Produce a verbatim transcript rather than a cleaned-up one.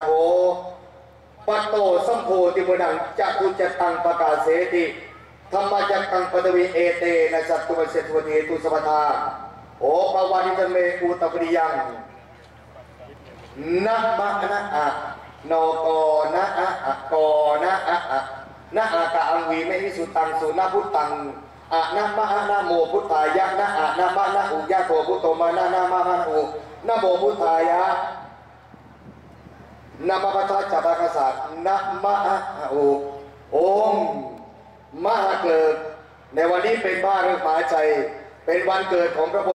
โอปัตโตสัมโพธิมุนังจักุจตังประกาศเสติธรรมจักตังปฐวีเอเตนะสัตตุเสตุเทตุสมทาโอปวานิจเมอุตปริยังนะมะนะอะโนโกนะอะอะโกนะอะอะนะอะกะอังวีไม่หิสุตังสุนะพุตตังอะนะมะนะโมพุทธายะนะอะนะมะนะอุยะโตพุทโตมานะนะมะนะอุนะโมพุทธายะนะมะพัทธะจัตตากษัตริย์นะมะนะอุโอมมหาเกิดในวันนี้เป็นบ้าเรื่องหมายใจเป็นวันเกิดของพระ